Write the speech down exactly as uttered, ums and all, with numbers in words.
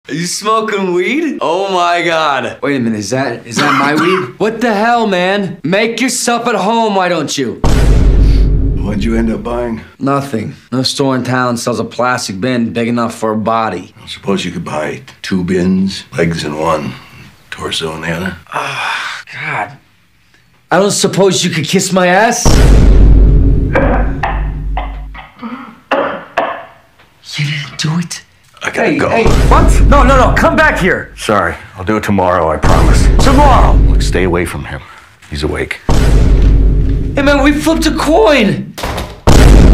Are you smoking weed? Oh my God. Wait a minute, is that is that my weed? What the hell, man? Make yourself at home, why don't you? What'd you end up buying? Nothing. No store in town sells a plastic bin big enough for a body. I suppose you could buy two bins, legs in one, torso in the other. Ah, oh, God. I don't suppose you could kiss my ass? You didn't do it? I gotta hey, go. Hey, what? No, no, no, come back here. Sorry, I'll do it tomorrow, I promise. Tomorrow? Look, stay away from him. He's awake. Hey, man, we flipped a coin.